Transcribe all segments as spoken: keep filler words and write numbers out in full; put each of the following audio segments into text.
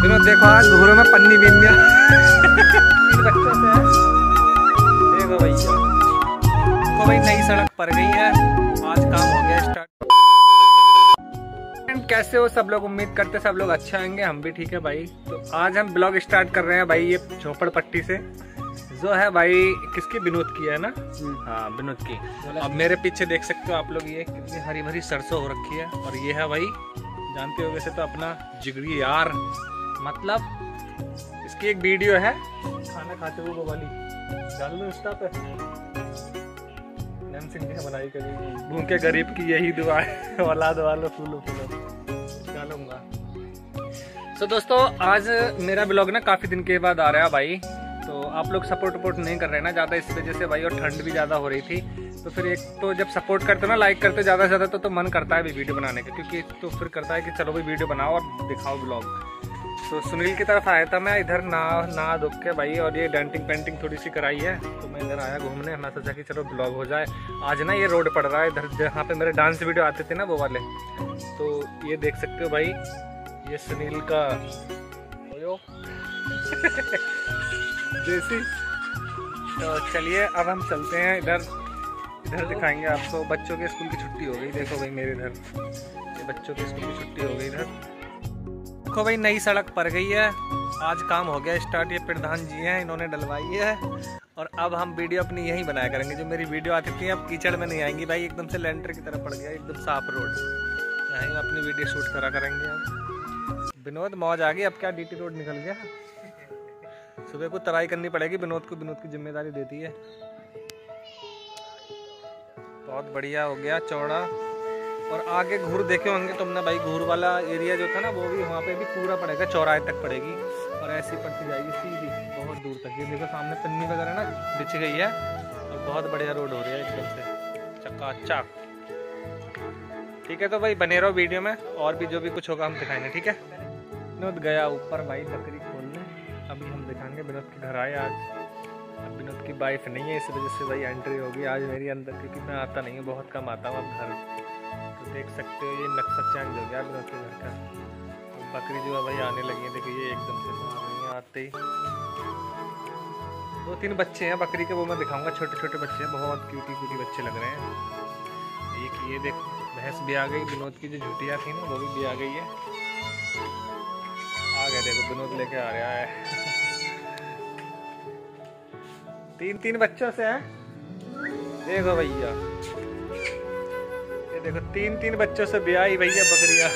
दिनों देखो आज घूरों में पन्नी बीन गया बच्चों से है। देखो भैया देखो भाई नई सड़क पर गई है, आज काम हो गया स्टार्ट। कैसे हो सब लोग, उम्मीद करते सब लोग अच्छा होंगे, हम भी ठीक है भाई। तो आज हम ब्लॉग स्टार्ट कर रहे हैं भाई ये झोपड़पट्टी से, जो है भाई किसकी, विनोद की है ना। हाँ विनोद की। अब मेरे पीछे देख सकते हो आप लोग, ये कितनी हरी भरी सरसों हो रखी है। और ये है भाई, जानते हो वैसे तो अपना जिगरी यार, मतलब इसकी एक वीडियो है खाना खाते हुए वो वाली, डाल लो इंस्टा पे, बनाई कभी भूखे गरीब की यही दुआ है, औलाद वालों फूलो फूलो डालूंगा। तो दोस्तों आज मेरा ब्लॉग ना काफी दिन के बाद आ रहा है भाई, तो आप लोग सपोर्ट वपोर्ट नहीं कर रहे ना ज़्यादा, इस वजह से भाई, और ठंड भी ज़्यादा हो रही थी। तो फिर एक तो जब सपोर्ट करते हो ना, लाइक करते हो ज़्यादा से ज़्यादा, तो, तो मन करता है भी वीडियो बनाने का, क्योंकि तो फिर करता है कि चलो भाई वीडियो बनाओ और दिखाओ ब्लॉग। तो सुनील की तरफ आया था मैं इधर, ना ना दुख के भाई, और ये डेंटिंग पेंटिंग थोड़ी सी कराई है, तो मैं इधर आया घूमने। मैं सोचा कि चलो ब्लॉग हो जाए। आज ना ये रोड पड़ रहा है इधर जहाँ पे मेरे डांस वीडियो आते थे ना वो वाले, तो ये देख सकते हो भाई, ये सुनील का जैसी। तो चलिए अब हम चलते हैं इधर, इधर दिखाएंगे आपको। बच्चों के स्कूल की छुट्टी हो गई, देखो भाई मेरे इधर ये बच्चों के स्कूल की छुट्टी हो गई इधर। देखो भाई नई सड़क पड़ गई है, आज काम हो गया स्टार्ट। ये प्रधान जी हैं, इन्होंने डलवाई है। और अब हम वीडियो अपनी यहीं बनाया करेंगे, जो मेरी वीडियो आती थी अब कीचड़ में नहीं आएंगी भाई, एकदम से लेंटर की तरफ पड़ गया, एकदम साफ रोड, यहीं अपनी वीडियो शूट करा करेंगे। अब विनोद मौज आ गई, अब क्या डीटी रोड निकल गया। सुबह को तराई करनी पड़ेगी विनोद को, विनोद की जिम्मेदारी देती है। बहुत बढ़िया हो गया चौड़ा। और आगे घूर देखे होंगे तुमने भाई, घूर वाला एरिया जो था ना वो भी वहाँ पे भी पूरा पड़ेगा, चौराहे तक पड़ेगी, और ऐसी पड़ती जाएगी सीधी बहुत दूर तक। ये देखो सामने पन्नी वगैरह ना बिछ गई है, और बहुत बढ़िया रोड हो रही है एकदम से चकाचक। ठीक है तो भाई बने रहो वीडियो में, और भी जो भी कुछ होगा हम दिखाएंगे, ठीक है। विनोद गया ऊपर भाई बकरी खोलने, अभी हम दिखाएंगे। विनोद के घर आए आज, अब विनोद की वाइफ नहीं है, इस वजह से भाई एंट्री होगी आज मेरी अंदर, क्योंकि मैं आता नहीं हूँ, बहुत कम आता हूँ अब घर। तो देख सकते हो ये नक्शा चेंज हो गया विनोद के घर का। बकरी जो है भाई आने लगी है, देखो ये एकदम से बाहर आते ही। दो तीन बच्चे हैं बकरी के, वो मैं दिखाऊंगा, छोटे छोटे बच्चे हैं, बहुत क्यूटी क्यूटी बच्चे लग रहे हैं। एक ये देख भैंस भी आ गई, विनोद की जो झुटिया थी ना वो भी, भी आ गई है। आ गए देखो विनोद लेके आ रहा है तीन तीन बच्चों से है, देखो भैया, ये देखो तीन तीन बच्चों से ब्याही भैया बकरियां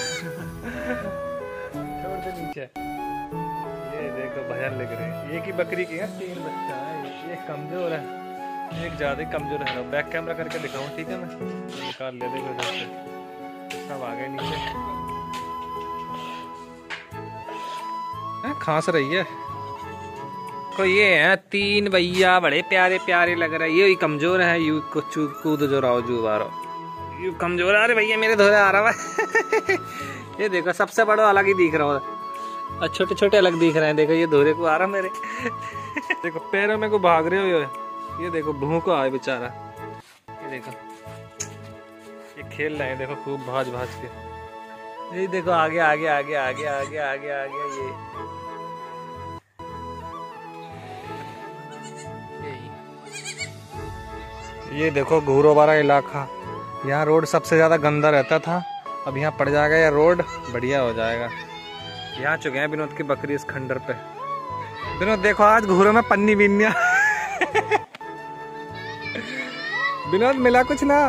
छोड़ दे नीचे। ये देखो भजन लग रहे हैं, एक ही बकरी की है तीन बच्चा है, एक कमजोर है, एक ज्यादा कमजोर है। बैक कैमरा करके दिखाऊं, ठीक है, मैं निकाल ले, देखो इधर से सब आ गए नीचे। खांस रही है को, ये है तीन भैया, बड़े प्यारे प्यारे लग रहे हैं। ये कमजोर है, यू कुछ कूद जो रहा जू बारो, यू कमजोर आ रहे भैया मेरे धोरे आ रहा है ये देखो सबसे बड़ा अलग ही दिख रहा हो, और छोटे छोटे अलग दिख रहे हैं, देखो ये धोरे को आ रहा मेरे देखो पैरों में को भाग रहे हो, ये देखो भूख को आए बेचारा, ये देखो ये खेल रहे हैं, देखो खूब भाज भाज के। ये देखो आगे आगे आगे आगे आगे आगे आगे ये ये देखो घूरो वाला इलाका, यहाँ रोड सबसे ज़्यादा गंदा रहता था, अब यहाँ पड़ जाएगा या रोड बढ़िया हो जाएगा। यहाँ चुके हैं विनोद की बकरी इस खंडर पे। विनोद देखो आज घूरों में पन्नी बीनिया विनोद मिला कुछ ना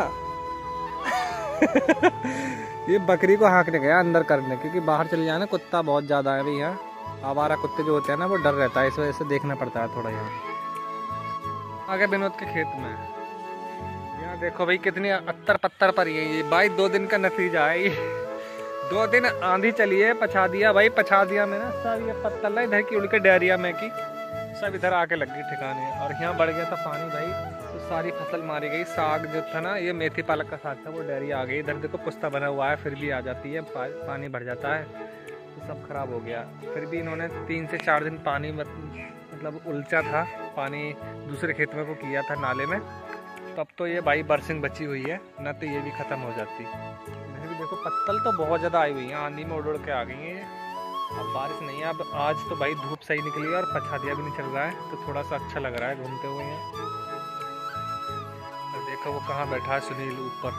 ये बकरी को हाँकने गया अंदर करने, क्योंकि बाहर चले जाए ना कुत्ता बहुत ज़्यादा है भैया, आवारा कुत्ते जो होते हैं ना वो डर रहता है, इस वजह से देखना पड़ता है थोड़ा। यहाँ आगे विनोद के खेत में यहाँ देखो भाई कितनी अत्तर पत्थर पर ये ये भाई दो दिन का नतीजा है ये। दो दिन आंधी चली है, पछा दिया भाई, पछा दिया मैंने सब ये पत्थर ना इधर की उड़ के डायरिया में की सब इधर आके लग गई ठिकाने, और यहाँ बढ़ गया था पानी भाई, तो सारी फसल मारी गई। साग जो था ना, ये मेथी पालक का साग था, वो डायरिया आ गई। इधर देखो पुस्ता बना हुआ है, फिर भी आ जाती है, पा, पानी भर जाता है तो सब खराब हो गया। फिर भी इन्होंने तीन से चार दिन पानी मतलब उलझा था, पानी दूसरे खेत में को किया था नाले में, तब तो ये भाई बरसिंग बची हुई है, न तो ये भी खत्म हो जाती। मैंने भी देखो पत्तल तो बहुत ज़्यादा आई हुई है, आंधी में उड़ उड़ के आ गई हैं ये। अब बारिश नहीं है। अब आज तो भाई धूप सही निकली है और पछादिया भी नहीं चल रहा है, तो थोड़ा सा अच्छा लग रहा है घूमते हुए यहाँ। और देखो वो कहाँ बैठा है सुनील, ऊपर।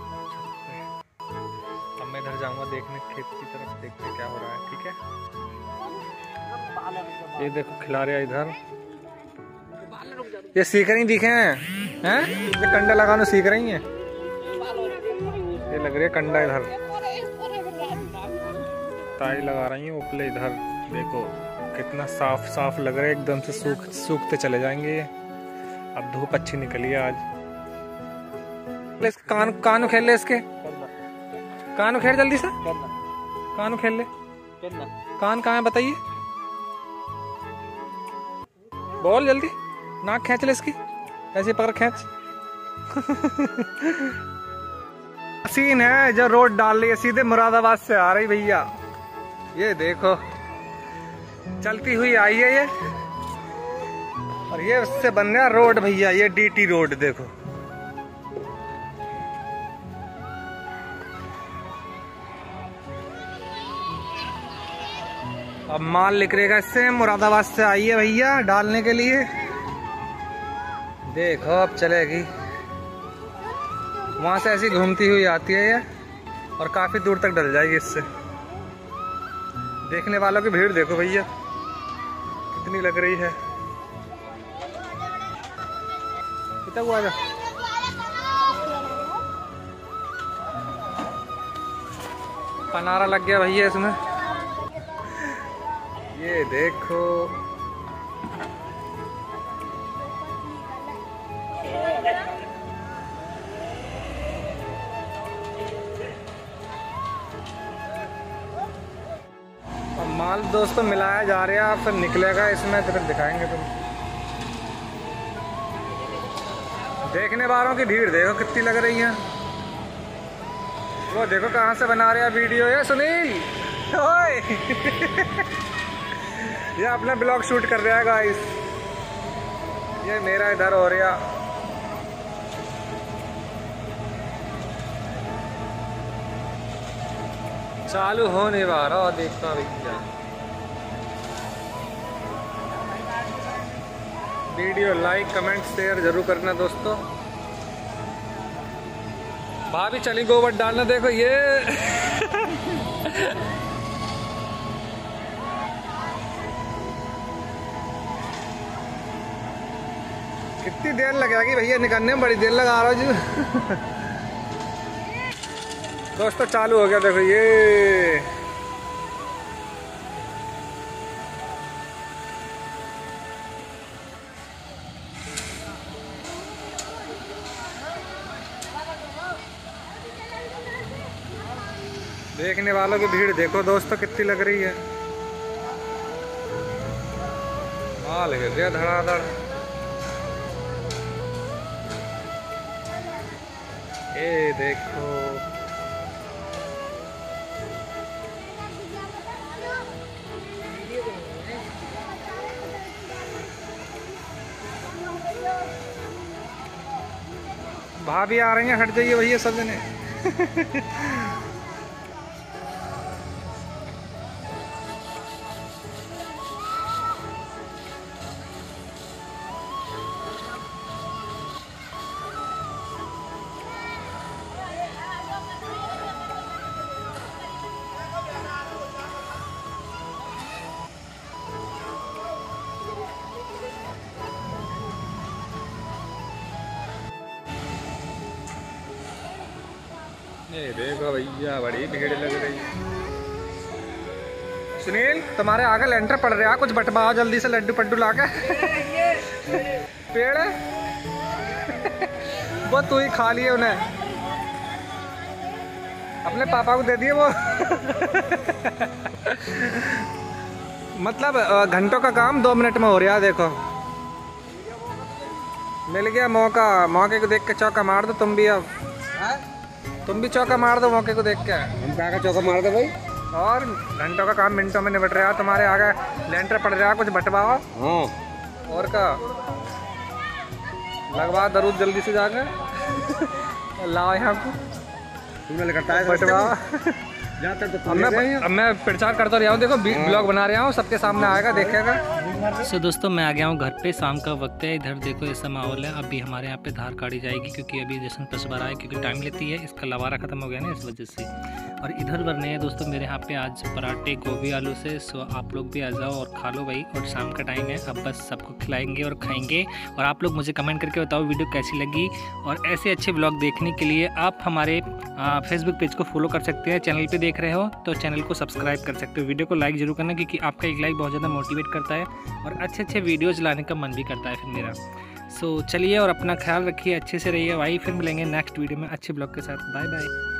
अब मैं इधर जाऊंगा देखने खेत की तरफ, देखते क्या हो रहा है। ठीक है, ये देखो खिला रहे हैं इधर। ये सीख रही दिखे हैं, हैं? ये कंडा लगाना सीख रही हैं। ये लग रही है कंडा इधर ताई लगा रही है उपले इधर। देखो कितना साफ साफ लग रहा है, एकदम से सूख सूखते चले जाएंगे। अब धूप अच्छी निकली है आज। इसके कान कान खेल ले, इसके कान खेल जल्दी से, कान खेल ले। कान कहाँ है बताइए, बोल जल्दी। नाक खींच ले इसकी, ऐसे पकड़ खींच। सीन है जो रोड डाल रही है, सीधे मुरादाबाद से आ रही भैया। ये देखो चलती हुई आई है ये, और ये उससे बन रहा रोड भैया, ये डीटी रोड देखो। अब माल निकलेगा इससे, मुरादाबाद से आई है भैया डालने के लिए। देखो अब चलेगी, वहां से ऐसी घूमती हुई आती है ये, और काफी दूर तक डल जाएगी इससे। देखने वालों की भीड़ देखो भैया कितनी लग रही है। कितना हुआ जा? पनारा लग गया भैया इसमें। ये देखो अब माल दोस्तों मिलाया जा रहा है, फिर निकलेगा इसमें, तो फिर दिखाएंगे तुम। देखने वालों की भीड़ देखो कितनी लग रही है। वो देखो कहाँ से बना रहे हैं वीडियो ये सुनील, ओए। ये अपना ब्लॉग शूट कर रहा है गाइस। ये मेरा इधर हो रहा, चालू होने वाला, देखता भैया। वीडियो लाइक कमेंट शेयर जरूर करना दोस्तों। भाभी चली गोबर डालना, देखो ये। कितनी देर लगेगी भैया निकलने में, बड़ी देर लगा रहा हूँ जी। दोस्तों चालू हो गया देखो ये। देखने वालों की भीड़ देखो दोस्तों कितनी लग रही है। माल गिर गया धड़ाधड़। ये देखो भाभी आ रही हैं, हट जाइए भैया सब जने। ये देखो भैया बड़ी भीड़ लग रही है। सुनील तुम्हारे आगे लेंटर पड़ रहा है, कुछ बटवाओ जल्दी से, लड्डू पड्डू लाके। पेड़ वो तू ही खा लिए उन्हें, अपने पापा को दे दिए वो। मतलब घंटों का काम दो मिनट में हो रहा है। देखो मिल गया मौका, मौके को देख के चौका मार दो तुम भी। अब तुम भी चौका मार दो मौके को देख के। हम क्या चौका मार दो भाई, और घंटों का काम मिनटों में निपट रहा है। तुम्हारे आगे लेंटर पड़ रहा है, कुछ बटवाओ। हाँ और का लगवा दरूद जल्दी से जाके। लाओ यहाँ को तुम्हें लगता है बटवाओ। अब मैं अब मैं प्रचार करता रहा हूँ, देखो ब्लॉग बना रहा हूँ, सबके सामने आएगा देखेगा। सो so, दोस्तों मैं आ गया हूँ घर पे, शाम का वक्त है, इधर देखो ऐसा माहौल है। अभी हमारे यहाँ पे धार काटी जाएगी क्योंकि अभी जश्न पसवारा है, क्योंकि टाइम लेती है, इसका लवारा ख़त्म हो गया ना इस वजह से। और इधर बनने हैं दोस्तों मेरे यहाँ पे आज पराठे गोभी आलू से। सो आप लोग भी आ जाओ और खा लो भाई। और शाम का टाइम है, अब बस सबको खिलाएंगे और खाएंगे। और आप लोग मुझे कमेंट करके बताओ वीडियो कैसी लगी। और ऐसे अच्छे ब्लॉग देखने के लिए आप हमारे फेसबुक पेज को फॉलो कर सकते हैं। चैनल पे देख रहे हो तो चैनल को सब्सक्राइब कर सकते हो। वीडियो को लाइक जरूर करना, क्योंकि आपका एक लाइक बहुत ज़्यादा मोटिवेट करता है और अच्छे अच्छे वीडियोज़ लाने का मन भी करता है फिर मेरा। सो चलिए और अपना ख्याल रखिए, अच्छे से रहिए भाई। फिर मिलेंगे नेक्स्ट वीडियो में अच्छे ब्लॉग के साथ। Bye bye.